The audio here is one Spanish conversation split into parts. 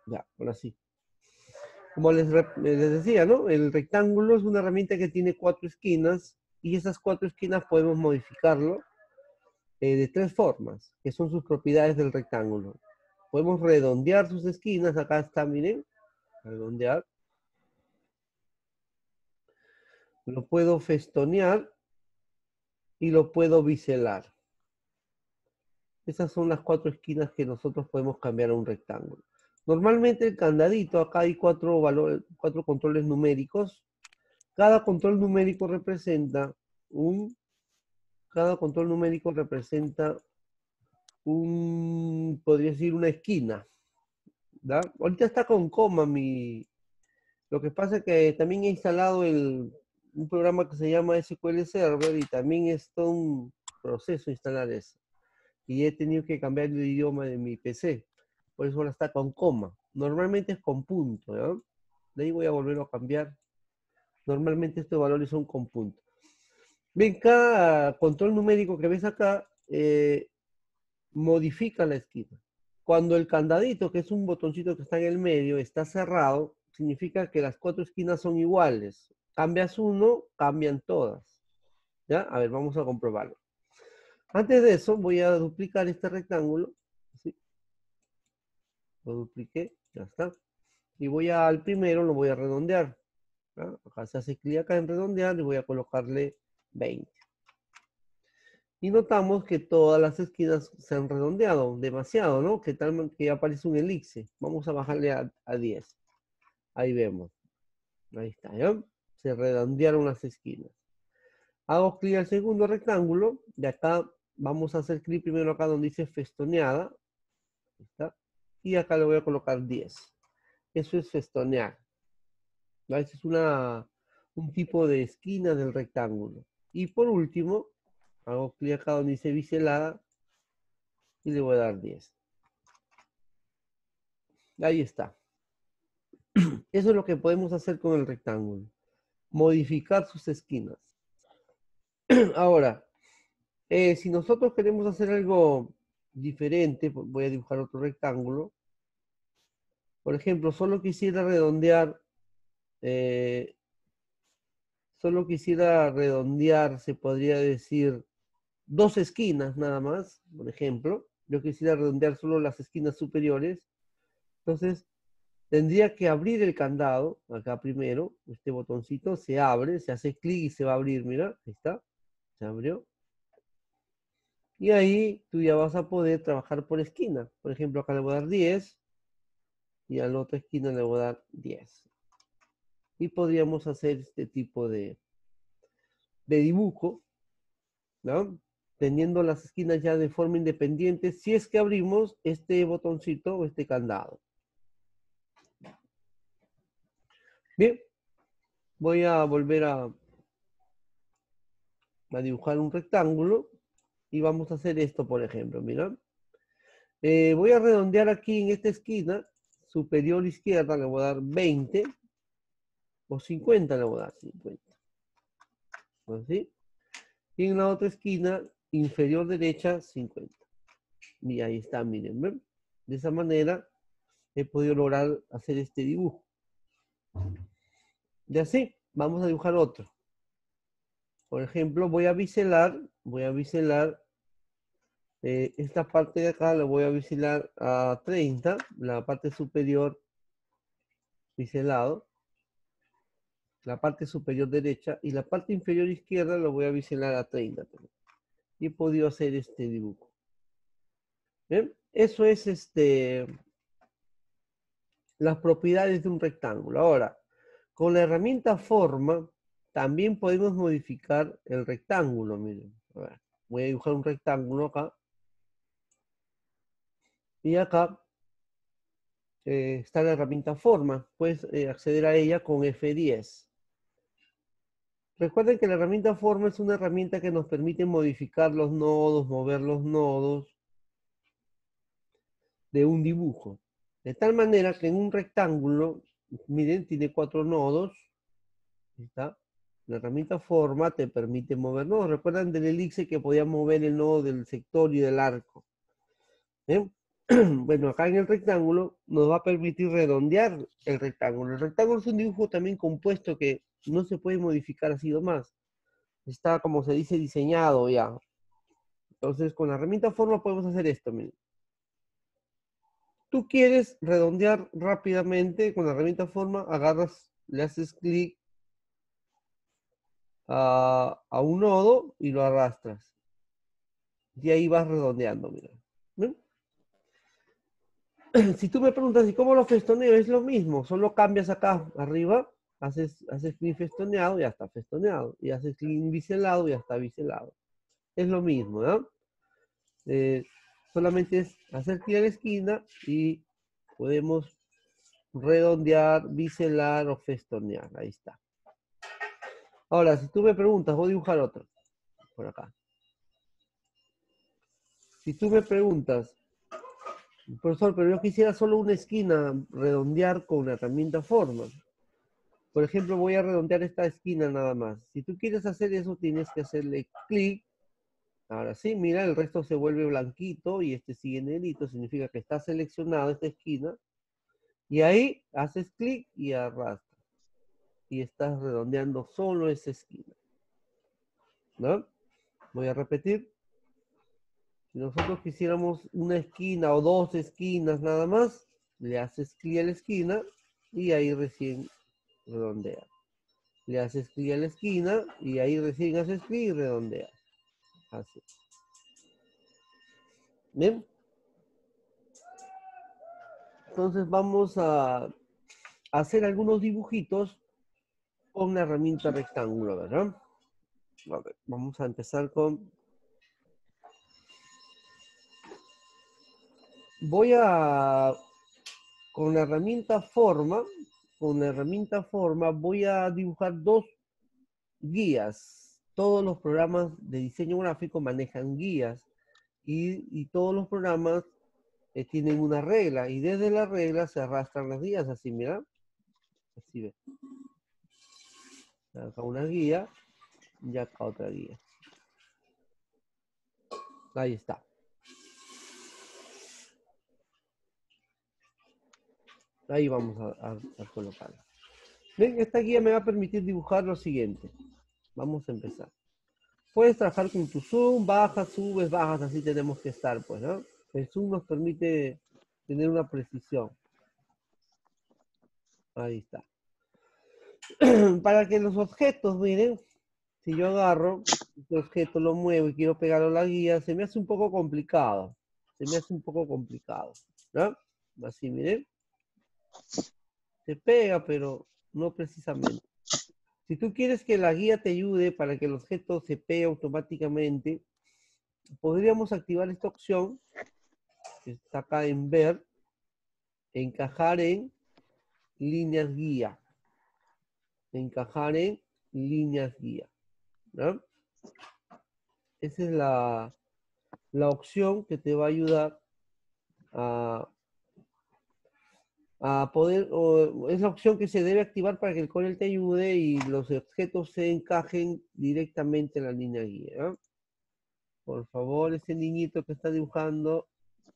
Ya, ahora sí. Como les decía, ¿no? El rectángulo es una herramienta que tiene cuatro esquinas y esas cuatro esquinas podemos modificarlo de tres formas, que son sus propiedades del rectángulo. Podemos redondear sus esquinas, acá está, miren, redondear. Lo puedo festonear y lo puedo biselar. Esas son las cuatro esquinas que nosotros podemos cambiar a un rectángulo. Normalmente el candadito, acá hay cuatro controles numéricos. Cada control numérico representa un, cada control numérico representa podría decir una esquina, ¿da? Ahorita está con coma lo que pasa es que también he instalado un programa que se llama SQL Server y también es todo un proceso instalar eso. Y he tenido que cambiar el idioma de mi PC. Por eso ahora está con coma. Normalmente es con punto, ¿no? De ahí voy a volver a cambiar. Normalmente estos valores son con punto. Bien, cada control numérico que ves acá modifica la esquina. Cuando el candadito, que es un botoncito que está en el medio, está cerrado, significa que las cuatro esquinas son iguales. Cambias uno, cambian todas. ¿Ya? A ver, vamos a comprobarlo. Antes de eso, voy a duplicar este rectángulo. ¿Sí? Lo dupliqué, ya está. Y voy al primero, lo voy a redondear. ¿Ya? Acá se hace clic acá en redondear y voy a colocarle 20. Y notamos que todas las esquinas se han redondeado demasiado, ¿no? Que tal que aparece un elipse. Vamos a bajarle a 10. Ahí vemos. Ahí está, ¿ya? Se redondearon las esquinas. Hago clic al segundo rectángulo. De acá vamos a hacer clic primero acá donde dice festoneada. Ahí está. Y acá le voy a colocar 10. Eso es festonear. ¿Ya? Ese es un tipo de esquina del rectángulo. Y por último, hago clic acá donde dice biselada y le voy a dar 10. Ahí está. Eso es lo que podemos hacer con el rectángulo. Modificar sus esquinas. Ahora, si nosotros queremos hacer algo diferente, voy a dibujar otro rectángulo. Por ejemplo, solo quisiera redondear, eh, se podría decir, dos esquinas nada más, por ejemplo. Yo quisiera redondear solo las esquinas superiores. Entonces, tendría que abrir el candado, acá primero, este botoncito se abre, se hace clic y se va a abrir, mira, ahí está, se abrió. Y ahí tú ya vas a poder trabajar por esquina. Por ejemplo, acá le voy a dar 10 y a la otra esquina le voy a dar 10. Y podríamos hacer este tipo de dibujo, ¿no? Teniendo las esquinas ya de forma independiente, si es que abrimos este botoncito o este candado. Bien, voy a volver a dibujar un rectángulo y vamos a hacer esto, por ejemplo, mira. Voy a redondear aquí en esta esquina superior izquierda, le voy a dar 20 o 50, le voy a dar 50. Así. Y en la otra esquina inferior derecha 50. Y ahí está, miren, ¿ven? De esa manera he podido lograr hacer este dibujo. Y así, vamos a dibujar otro. Por ejemplo, voy a biselar esta parte de acá, la voy a biselar a 30, la parte superior biselado, la parte superior derecha y la parte inferior izquierda lo voy a biselar a 30 también. Y he podido hacer este dibujo. ¿Bien? Eso es las propiedades de un rectángulo. Ahora, con la herramienta forma, también podemos modificar el rectángulo. Miren, a ver, voy a dibujar un rectángulo acá. Y acá está la herramienta forma. Puedes acceder a ella con F10. Recuerden que la herramienta forma es una herramienta que nos permite modificar los nodos, mover los nodos de un dibujo. De tal manera que en un rectángulo, miren, tiene 4 nodos. ¿Está? La herramienta forma te permite mover nodos. Recuerdan del elixir que podía mover el nodo del sector y del arco. ¿Bien? Bueno, acá en el rectángulo nos va a permitir redondear el rectángulo. El rectángulo es un dibujo también compuesto que no se puede modificar así nomás. Está, como se dice, diseñado ya. Entonces, con la herramienta forma podemos hacer esto, miren. Tú quieres redondear rápidamente con la herramienta forma, agarras, le haces clic a un nodo y lo arrastras. Y ahí vas redondeando, mira. ¿Ven? Si tú me preguntas, ¿y cómo lo festoneo? Es lo mismo, solo cambias acá arriba, haces clic festoneado, ya está festoneado. Y haces clic biselado, ya está biselado. Es lo mismo, ¿no? Eh, Solamente es hacer clic a la esquina y podemos redondear, biselar o festonear. Ahí está. Ahora, si tú me preguntas, voy a dibujar otro. Por acá. Si tú me preguntas, profesor, pero yo quisiera solo una esquina redondear con la herramienta forma. Por ejemplo, voy a redondear esta esquina nada más. Si tú quieres hacer eso, tienes que hacerle clic. Ahora sí, mira, el resto se vuelve blanquito y este sigue negrito. Significa que está seleccionada esta esquina. Y ahí haces clic y arrastras. Y estás redondeando solo esa esquina. ¿No? Voy a repetir. Si nosotros quisiéramos una esquina o dos esquinas nada más, le haces clic a la esquina y ahí recién redondea. Le haces clic a la esquina y ahí recién haces clic y redondea. Así. Bien. Entonces vamos a hacer algunos dibujitos con la herramienta rectángulo, ¿verdad? A ver, vamos a empezar con... Voy a... Con la herramienta forma, voy a dibujar dos guías. Todos los programas de diseño gráfico manejan guías y todos los programas tienen una regla y desde la regla se arrastran las guías, así, mira. Así ve. Acá una guía y acá otra guía. Ahí está. Ahí vamos a colocarla. Ven, esta guía me va a permitir dibujar lo siguiente. Vamos a empezar. Puedes trabajar con tu zoom, bajas, subes, bajas, así tenemos que estar, pues, ¿no? El zoom nos permite tener una precisión. Ahí está. Para que los objetos, miren, si yo agarro este objeto, lo muevo y quiero pegarlo a la guía, se me hace un poco complicado. Se me hace un poco complicado, ¿no? Así, miren. Se pega, pero no precisamente. Si tú quieres que la guía te ayude para que el objeto se pegue automáticamente, podríamos activar esta opción que está acá en ver, encajar en líneas guía. Encajar en líneas guía, ¿no? Esa es la opción que te va a ayudar a, a poder, o es la opción que se debe activar para que el Corel te ayude y los objetos se encajen directamente en la línea guía, ¿no? Por favor, ese niñito que está dibujando.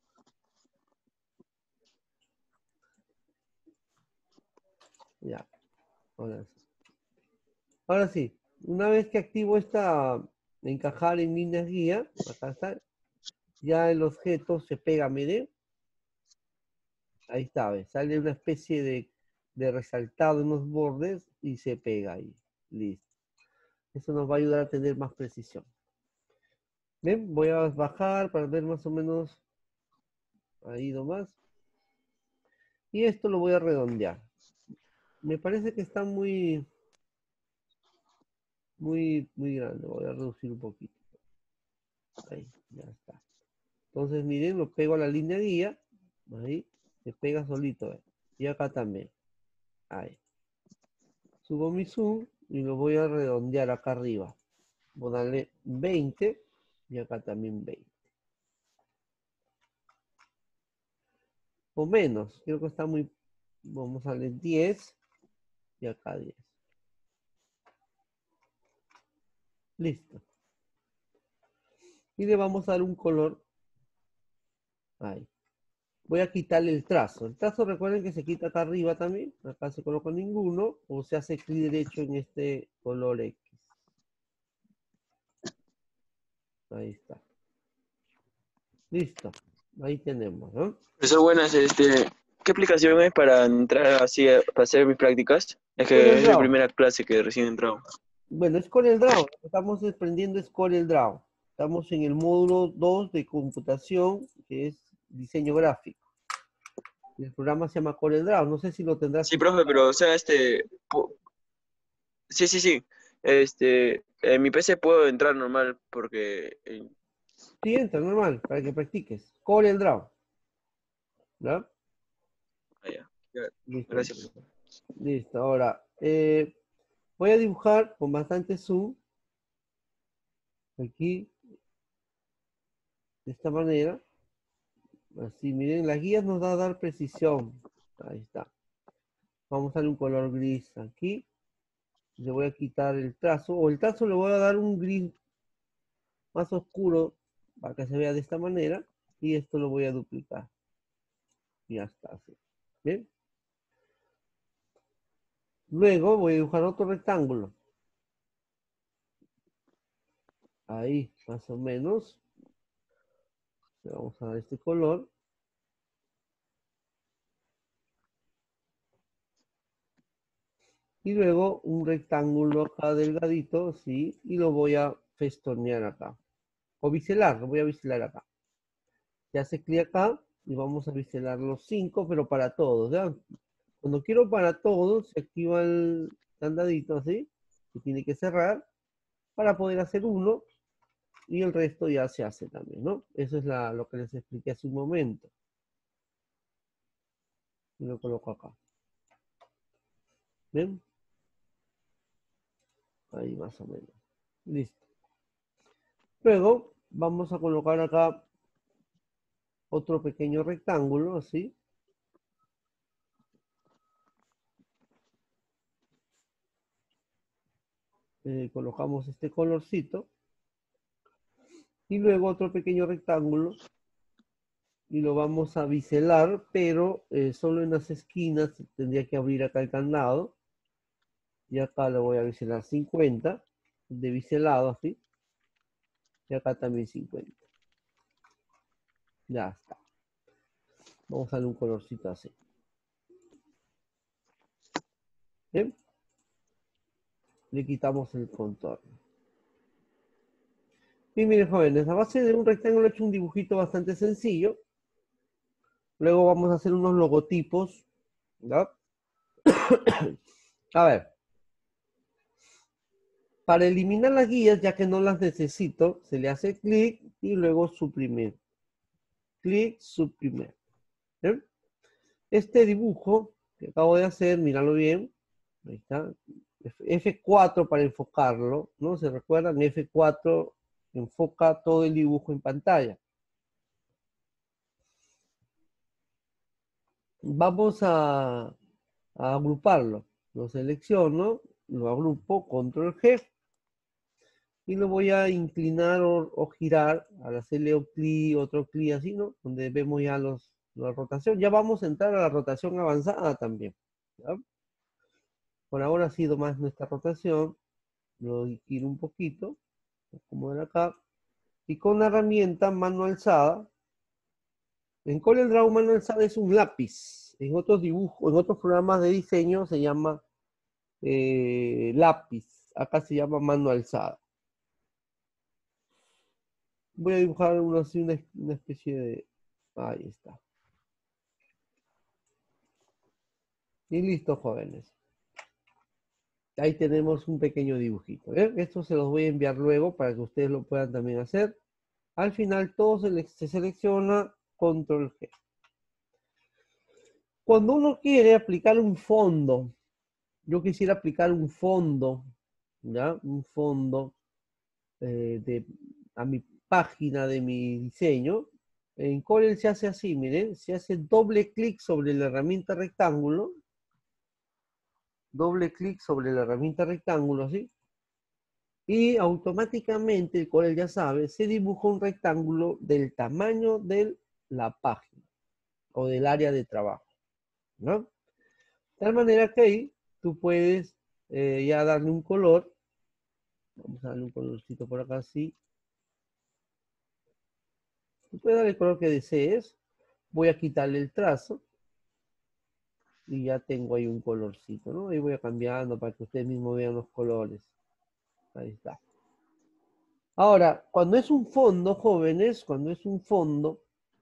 Ya, ahora sí. Ahora sí, una vez que activo esta encajar en líneas guía, acá está, ya el objeto se pega, mire. Ahí está, ¿ves? Sale una especie de resaltado en los bordes y se pega ahí. Listo. Eso nos va a ayudar a tener más precisión. Ven, voy a bajar para ver más o menos ahí nomás. Y esto lo voy a redondear. Me parece que está muy grande. Voy a reducir un poquito. Ahí, ya está. Entonces, miren, lo pego a la línea guía. Ahí, se pega solito. Y acá también. Ahí. Subo mi zoom y lo voy a redondear acá arriba. Voy a darle 20 y acá también 20. O menos, creo que está muy... Vamos a darle 10 y acá 10. Listo. Y le vamos a dar un color ahí. voy a quitarle el trazo. El trazo recuerden que se quita acá arriba también. Acá se coloca ninguno. O se hace clic derecho en este color X. Ahí está. Listo. Ahí tenemos, ¿no? Profesor, buenas, ¿qué aplicación es para entrar así, para hacer mis prácticas? Es que es mi CorelDRAW. primera clase que recién he entrado. Bueno, es CorelDRAW. Lo que estamos desprendiendo es CorelDRAW. Estamos en el módulo 2 de computación, que es diseño gráfico. El programa se llama CorelDRAW. No sé si lo tendrás Sí, profe, instalado. pero, o sea, sí, sí, sí, en mi PC puedo entrar normal porque, Sí, entra, normal, para que practiques. CorelDRAW. ¿Ya? ah, ya, Listo. gracias, profesor. Listo. Ahora, voy a dibujar con bastante zoom. Aquí, de esta manera. Así, miren, las guías nos va a dar precisión. Ahí está. Vamos a darle un color gris aquí. Le voy a quitar el trazo. O el trazo le voy a dar un gris más oscuro para que se vea de esta manera. Y esto lo voy a duplicar. Y ya está. Así. ¿Bien? Luego voy a dibujar otro rectángulo. Ahí, más o menos. Le vamos a dar este color. Y luego un rectángulo acá delgadito, ¿sí? Y lo voy a festonear acá. O biselar, lo voy a biselar acá. Se hace clic acá y vamos a biselar los 5, pero para todos, ¿ya? Cuando quiero para todos, se activa el candadito así, que tiene que cerrar, para poder hacer uno, y el resto ya se hace también, ¿no? Eso es lo que les expliqué hace un momento. Y lo coloco acá. ¿Ven? Ahí más o menos. Listo. Luego vamos a colocar acá otro pequeño rectángulo, así. Colocamos este colorcito. Y luego otro pequeño rectángulo. Y lo vamos a biselar, pero solo en las esquinas tendría que abrir acá el candado. Y acá lo voy a biselar 50 de biselado así. Y acá también 50. Ya está. Vamos a darle un colorcito así. Bien. Le quitamos el contorno. Y miren, jóvenes, a base de un rectángulo he hecho un dibujito bastante sencillo. Luego vamos a hacer unos logotipos. ¿Ya? A ver. Para eliminar las guías, ya que no las necesito, se le hace clic y luego suprimir. Clic, suprimir. ¿Bien? Este dibujo que acabo de hacer, míralo bien. Ahí está. F4 para enfocarlo, ¿no? ¿Se recuerdan? F4 enfoca todo el dibujo en pantalla. Vamos a agruparlo. Lo selecciono, lo agrupo, control G, y lo voy a inclinar o girar al hacerle un clic, otro clic así, ¿no? Donde vemos ya la rotación. Ya vamos a entrar a la rotación avanzada también. ¿Ya? Por ahora ha sido más nuestra rotación. Lo giro un poquito, como de acá. Y con la herramienta mano alzada, en CorelDRAW mano alzada es un lápiz. En otros dibujos, en otros programas de diseño se llama lápiz. Acá se llama mano alzada. Voy a dibujar así una especie de... Ahí está. Y listo, jóvenes. Ahí tenemos un pequeño dibujito. ¿Eh? Esto se los voy a enviar luego para que ustedes lo puedan también hacer. Al final todo se selecciona, control G. Cuando uno quiere aplicar un fondo, yo quisiera aplicar un fondo, ¿ya? Un fondo a mi página de mi diseño. En Corel se hace así, miren, se hace doble clic sobre la herramienta rectángulo, doble clic sobre la herramienta rectángulo, así, y automáticamente el Corel ya sabe, se dibuja un rectángulo del tamaño de la página. o del área de trabajo, ¿no? De tal manera que ahí tú puedes ya darle un color. Vamos a darle un colorcito por acá así. Tú puedes darle el color que desees. Voy a quitarle el trazo. Y ya tengo ahí un colorcito, ¿no? Ahí voy a cambiando para que ustedes mismos vean los colores. Ahí está. Ahora, cuando es un fondo, jóvenes, cuando es un fondo,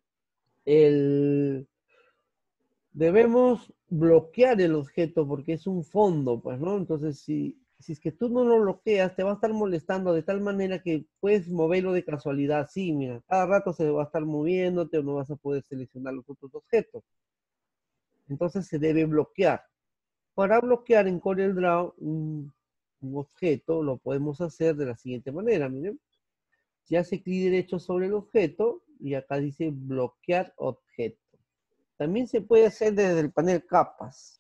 debemos bloquear el objeto porque es un fondo, pues, ¿no? Entonces, si es que tú no lo bloqueas, te va a estar molestando de tal manera que puedes moverlo de casualidad. Sí, mira, cada rato se va a estar moviéndote o no vas a poder seleccionar los otros objetos. Entonces se debe bloquear. Para bloquear en CorelDRAW un objeto, lo podemos hacer de la siguiente manera, miren. Se hace clic derecho sobre el objeto y acá dice bloquear objeto. También se puede hacer desde el panel capas.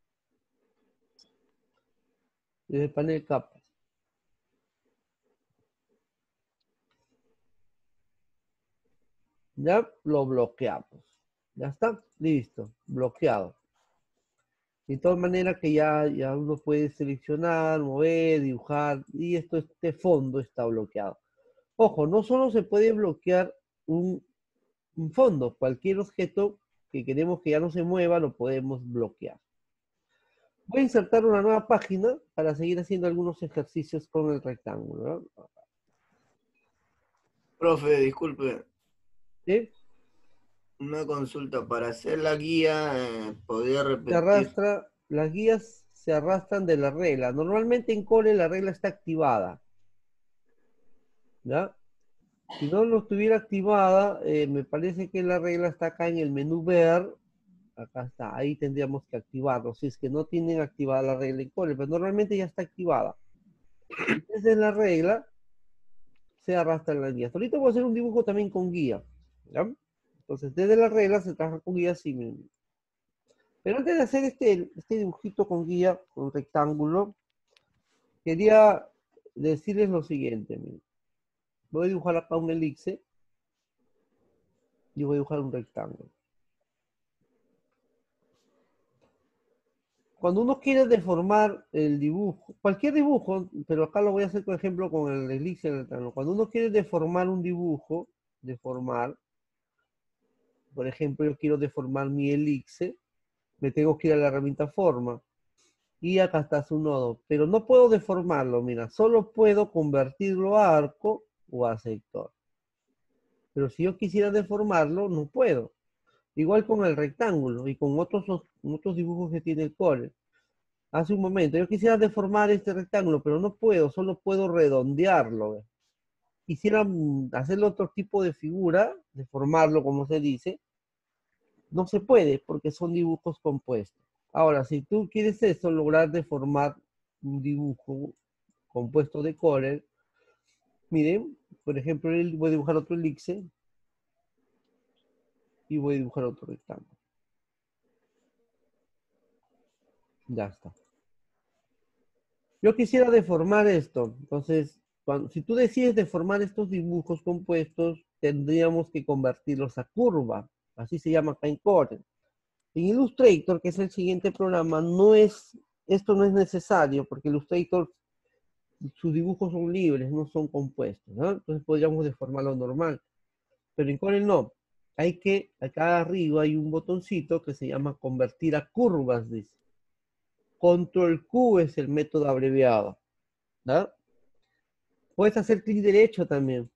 Desde el panel capas. Ya lo bloqueamos. Ya está, listo, bloqueado. De todas maneras que ya uno puede seleccionar, mover, dibujar, y este fondo está bloqueado. Ojo, no solo se puede bloquear un fondo, cualquier objeto que queremos que ya no se mueva, lo podemos bloquear. Voy a insertar una nueva página para seguir haciendo algunos ejercicios con el rectángulo, ¿no? Profe, disculpe, ¿Sí? una consulta. Para hacer la guía, ¿podría Se repetir? arrastra, las guías se arrastran de la regla. Normalmente en Core la regla está activada, ¿ya? Si no lo estuviera activada, me parece que la regla está acá en el menú ver. Acá está, ahí tendríamos que activarlo. Si es que no tienen activada la regla en Core, pero normalmente ya está activada. Desde la regla se arrastran las guías. Ahorita voy a hacer un dibujo también con guía, ¿ya? Entonces, desde la regla se trabaja con guía así mismo. Pero antes de hacer este dibujito con guía, con rectángulo, quería decirles lo siguiente. Miren. Voy a dibujar acá un elipse y voy a dibujar un rectángulo. Cuando uno quiere deformar el dibujo, cualquier dibujo, pero acá lo voy a hacer, por ejemplo, con el elipse y el rectángulo. Cuando uno quiere deformar un dibujo, por ejemplo, yo quiero deformar mi elipse, me tengo que ir a la herramienta forma. Y acá está su nodo. Pero no puedo deformarlo, mira, solo puedo convertirlo a arco o a sector. Pero si yo quisiera deformarlo, no puedo. Igual con el rectángulo y con otros dibujos que tiene el Core. Hace un momento, yo quisiera deformar este rectángulo, pero no puedo, solo puedo redondearlo. ¿Ve? Quisiera hacerle otro tipo de figura, deformarlo como se dice, no se puede porque son dibujos compuestos. Ahora, si tú quieres eso, lograr deformar un dibujo compuesto de Corel, miren, por ejemplo, voy a dibujar otro elipse y voy a dibujar otro rectángulo. Ya está. Yo quisiera deformar esto, entonces, si tú decides deformar estos dibujos compuestos, tendríamos que convertirlos a curva, así se llama acá en Corel. En Illustrator, que es el siguiente programa, esto no es necesario, porque Illustrator, sus dibujos son libres, no son compuestos, ¿no? Entonces podríamos deformarlo normal. Pero en Corel no. Acá arriba hay un botoncito que se llama convertir a curvas, dice. Control Q es el método abreviado, ¿no? Puedes hacer clic derecho también.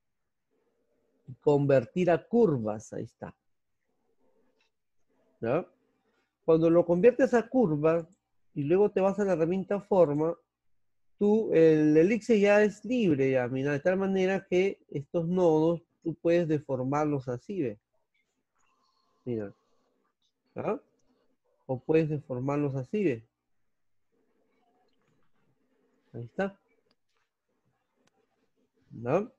Convertir a curvas, ahí está. ¿No? Cuando lo conviertes a curva y luego te vas a la herramienta forma, el elixir ya es libre, ya, mira, de tal manera que estos nodos tú puedes deformarlos así, ¿ve? Mira, ¿ah? O puedes deformarlos así, ¿ve? Ahí está, ¿no?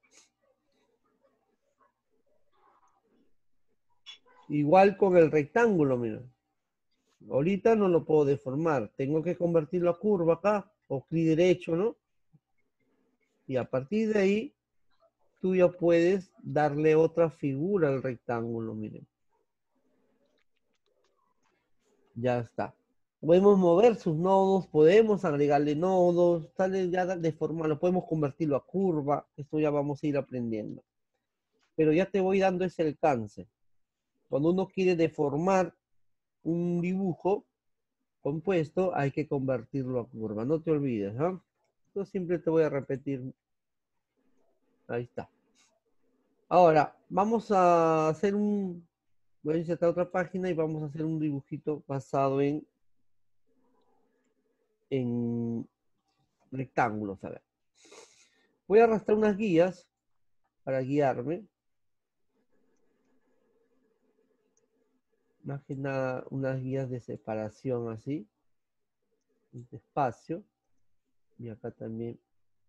Igual con el rectángulo, mira. Ahorita no lo puedo deformar, tengo que convertirlo a curva acá, o clic derecho, ¿no? Y a partir de ahí, tú ya puedes darle otra figura al rectángulo, miren. Ya está. Podemos mover sus nodos, podemos agregarle nodos, tal ya deformarlo, podemos convertirlo a curva. Esto ya vamos a ir aprendiendo. Pero ya te voy dando ese alcance. Cuando uno quiere deformar un dibujo compuesto, hay que convertirlo a curva. No te olvides, ¿no? Yo siempre te voy a repetir. Ahí está. Ahora, vamos a hacer voy a insertar otra página y vamos a hacer un dibujito basado en rectángulos. A ver. Voy a arrastrar unas guías para guiarme. Más que nada, unas guías de separación así. Este espacio. Y acá también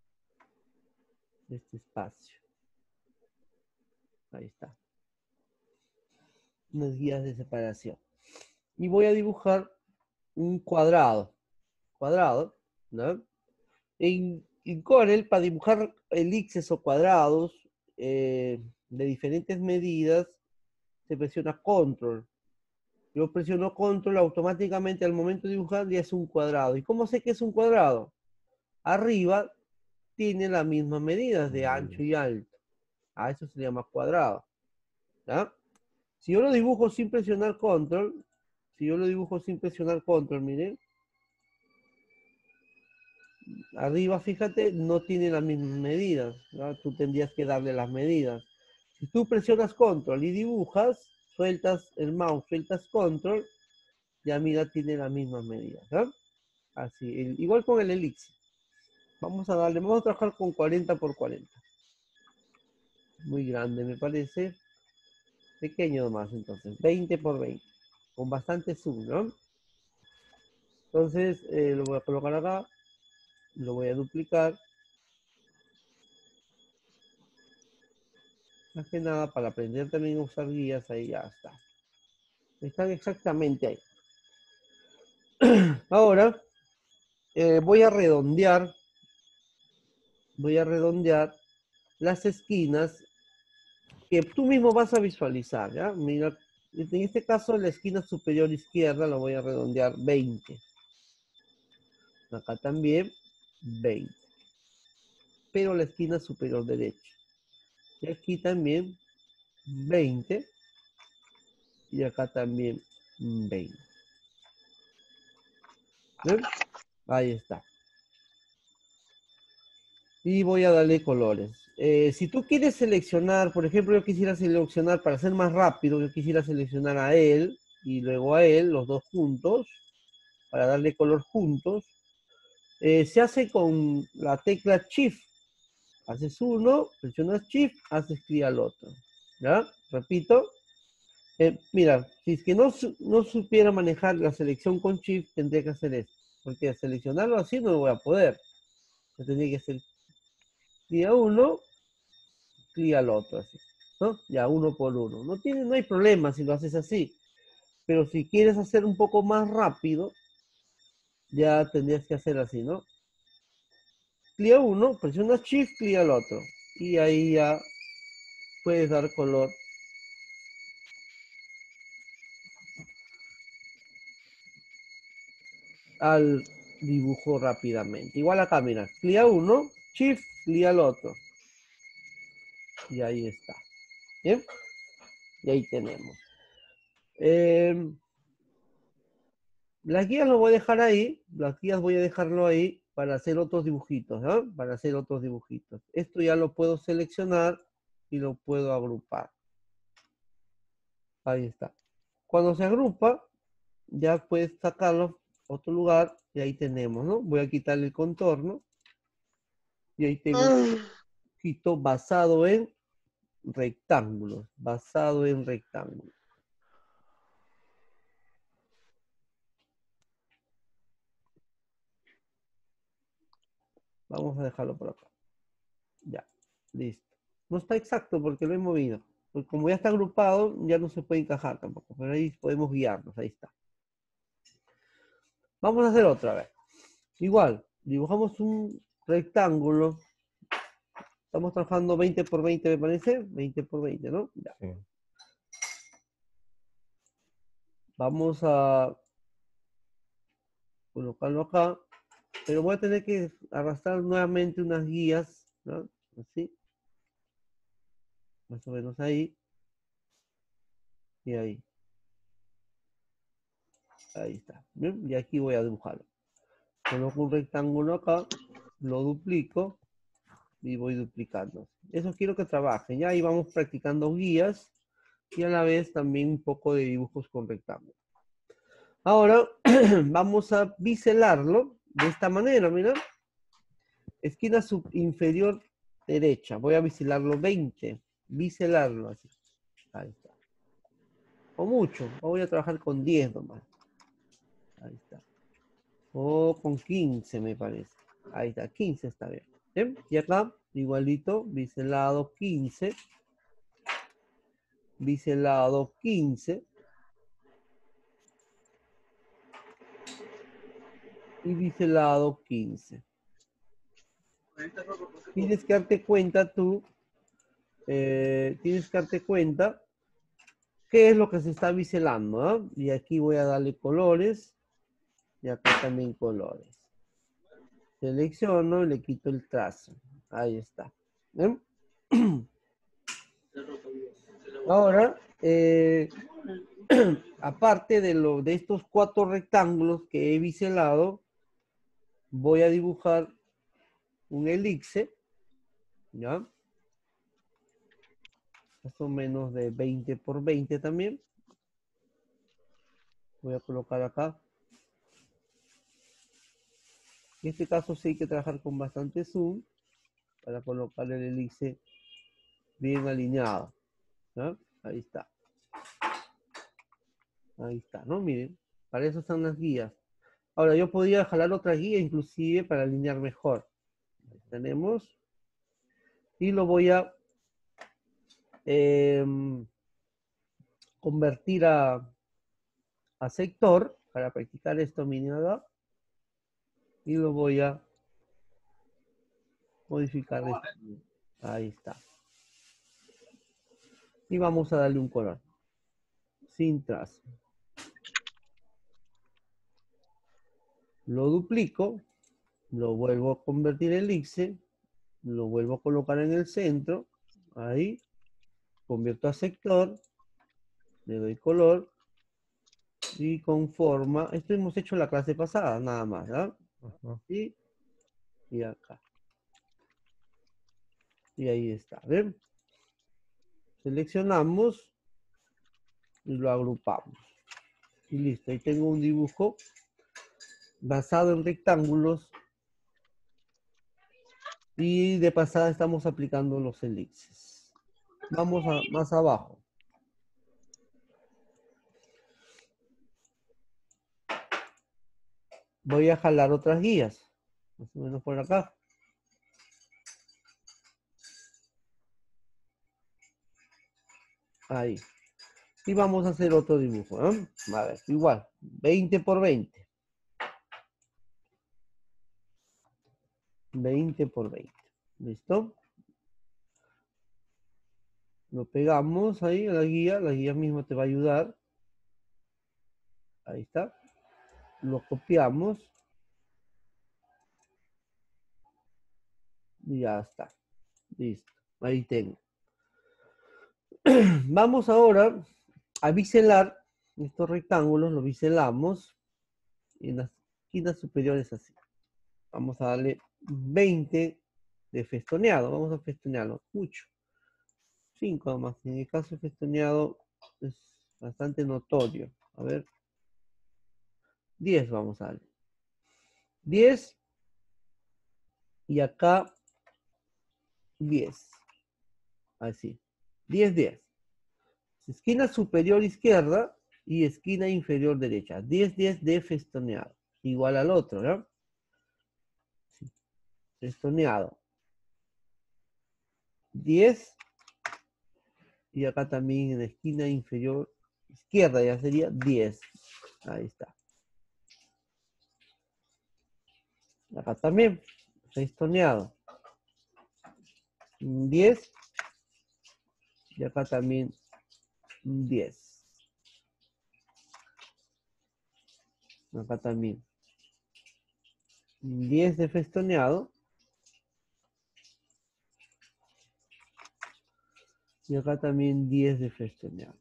este espacio. Ahí está. Unas guías de separación. Y voy a dibujar un cuadrado. Cuadrado, ¿no? En Corel, para dibujar elipses o cuadrados de diferentes medidas, se presiona Control. Yo presiono Control, automáticamente al momento de dibujar ya es un cuadrado. ¿Y cómo sé que es un cuadrado? Arriba tiene las mismas medidas de ancho y alto. A eso se llama cuadrado. ¿Ya? Si yo lo dibujo sin presionar Control, miren, arriba, fíjate, no tiene las mismas medidas, ¿no? Tú tendrías que darle las medidas. Si tú presionas Control y dibujas, sueltas el mouse, sueltas Control, ya mira, tiene las mismas medidas, ¿no? Así, igual con el elixir. Vamos a trabajar con 40 por 40. Muy grande, me parece. Pequeño nomás, entonces. 20 por 20. Con bastante zoom, ¿no? Entonces, lo voy a colocar acá. Lo voy a duplicar. Más que nada para aprender también a usar guías, ahí ya está. Están exactamente ahí. Ahora voy a redondear las esquinas que tú mismo vas a visualizar, ¿ya? Mira, en este caso la esquina superior izquierda la voy a redondear 20. Acá también 20. Pero la esquina superior derecha. Y aquí también 20. Y acá también 20. ¿Ven? Ahí está. Y voy a darle colores. Si tú quieres seleccionar, por ejemplo, yo quisiera seleccionar, para ser más rápido, yo quisiera seleccionar a él y luego a él, los dos juntos, para darle color juntos. Se hace con la tecla Shift. Haces uno, presionas Shift, haces clic al otro. ¿Ya? Repito. Mira, si es que no supiera manejar la selección con Shift, tendría que hacer esto. Porque seleccionarlo así no lo voy a poder. Yo tendría que hacer clic a uno, clic al otro, así, ¿no? Ya uno por uno. No hay problema si lo haces así. Pero si quieres hacer un poco más rápido, ya tendrías que hacer así, ¿no? Clic a uno, presiona Shift, clic al otro. Y ahí ya puedes dar color al dibujo rápidamente. Igual acá, mira, clic a uno, Shift, clic al otro. Y ahí está. ¿Bien? Y ahí tenemos. Las guías lo voy a dejar ahí. Las guías voy a dejarlo ahí para hacer otros dibujitos, ¿no? Para hacer otros dibujitos. Esto ya lo puedo seleccionar y lo puedo agrupar. Ahí está. Cuando se agrupa, ya puedes sacarlo a otro lugar y ahí tenemos, ¿no? Voy a quitarle el contorno y ahí tengo un dibujito basado en rectángulos. Vamos a dejarlo por acá. Ya, listo. No está exacto porque lo he movido. Porque como ya está agrupado, ya no se puede encajar tampoco. Pero ahí podemos guiarnos, ahí está. Vamos a hacer otra vez. Igual, dibujamos un rectángulo. Estamos trabajando 20 por 20, me parece. 20 por 20, ¿no? Ya. Sí. Vamos a colocarlo acá, pero voy a tener que arrastrar nuevamente unas guías, ¿no? Así, más o menos ahí, y ahí. Ahí está. ¿Bien? Y aquí voy a dibujarlo. Coloco un rectángulo acá, lo duplico y voy duplicando. Eso quiero que trabajen. Ya ahí vamos practicando guías y a la vez también un poco de dibujos con rectángulos. Ahora vamos a biselarlo de esta manera, mira. Esquina inferior derecha. Voy a biselarlo 20. Biselarlo así. Ahí está. O mucho. O voy a trabajar con 10 nomás. Ahí está. O con 15 me parece. Ahí está, 15 está bien. ¿Bien? Y acá, igualito, biselado 15. Biselado 15. Y biselado 15. Tienes que darte cuenta tú, tienes que darte cuenta qué es lo que se está biselando, ¿no? Y aquí voy a darle colores. Y acá también colores. Selecciono y le quito el trazo. Ahí está. ¿Ven? Ahora, aparte de estos 4 rectángulos que he biselado, voy a dibujar un elipse, ¿ya? Más o menos de 20 por 20 también. Voy a colocar acá. En este caso sí hay que trabajar con bastante zoom para colocar el elipse bien alineado, ¿ya? Ahí está. Ahí está, ¿no? Miren, para eso están las guías. Ahora, yo podría jalar otra guía inclusive para alinear mejor. Ahí tenemos. Y lo voy a convertir a sector para practicar esto miniado. Y lo voy a modificar de esta manera. Ahí está. Y vamos a darle un color. Sin trazo. Lo duplico. Lo vuelvo a convertir en elipse. Lo vuelvo a colocar en el centro. Ahí. Convierto a sector. Le doy color. Y con forma. Esto hemos hecho la clase pasada, nada más. ¿Ah? Y acá. Y ahí está. ¿Ven? Seleccionamos. Y lo agrupamos. Y listo. Ahí tengo un dibujo basado en rectángulos. Y de pasada estamos aplicando los elipses. Vamos a más abajo. Voy a jalar otras guías. Más o menos por acá. Ahí. Y vamos a hacer otro dibujo. ¿Eh? A ver, igual. 20 por 20. 20 por 20. ¿Listo? Lo pegamos ahí a la guía misma te va a ayudar. Ahí está. Lo copiamos. Y ya está. Listo. Ahí tengo. Vamos ahora a biselar estos rectángulos, los biselamos en las esquinas superiores así. Vamos a darle 20 de festoneado. Vamos a festonearlo mucho. 5 más. En el caso de festoneado es bastante notorio. A ver. 10 vamos a darle. 10. Y acá 10. Así. 10, 10. Esquina superior izquierda y esquina inferior derecha. 10, 10 de festoneado. Igual al otro, ¿no? Sí. Festoneado. 10. Y acá también en la esquina inferior izquierda ya sería 10. Ahí está. Acá también. Festoneado. 10. Y acá también 10. Acá también 10 de festoneado. Y acá también 10 de festoneado.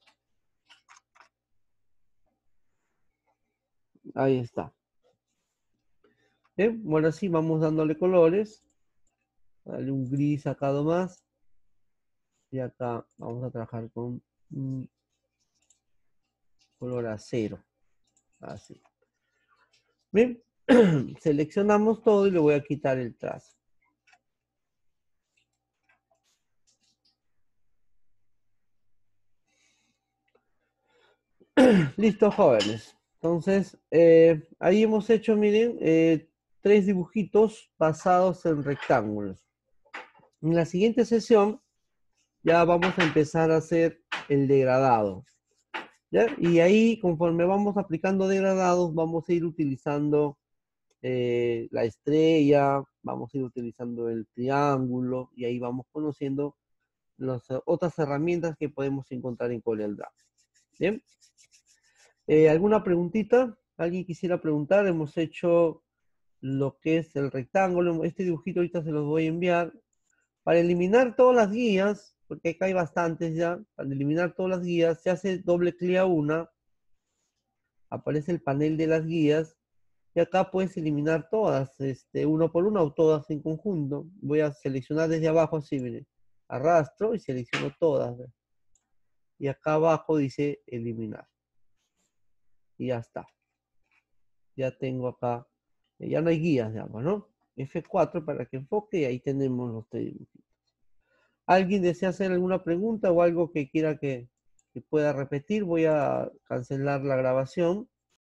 Ahí está. Bien, bueno, así vamos dándole colores. Dale un gris acá nomás. Y acá vamos a trabajar con un color acero. Así. Bien, seleccionamos todo y le voy a quitar el trazo. Listo, jóvenes. Entonces, ahí hemos hecho, miren, 3 dibujitos basados en rectángulos. En la siguiente sesión ya vamos a empezar a hacer el degradado. ¿Ya? Y ahí, conforme vamos aplicando degradados, vamos a ir utilizando la estrella, vamos a ir utilizando el triángulo, y ahí vamos conociendo las otras herramientas que podemos encontrar en CorelDRAW. ¿Bien? ¿Alguna preguntita? ¿Alguien quisiera preguntar? Hemos hecho lo que es el rectángulo. Este dibujito ahorita se los voy a enviar. Para eliminar todas las guías, porque acá hay bastantes ya, para eliminar todas las guías, se hace doble clic a una, aparece el panel de las guías, y acá puedes eliminar todas, uno por uno o todas en conjunto. Voy a seleccionar desde abajo así, miren. Arrastro y selecciono todas. ¿Ve? Y acá abajo dice eliminar. Y ya está. Ya tengo acá, ya no hay guías, digamos, ¿no? F4 para que enfoque y ahí tenemos los 3 dibujitos. ¿Alguien desea hacer alguna pregunta o algo que quiera que pueda repetir? Voy a cancelar la grabación.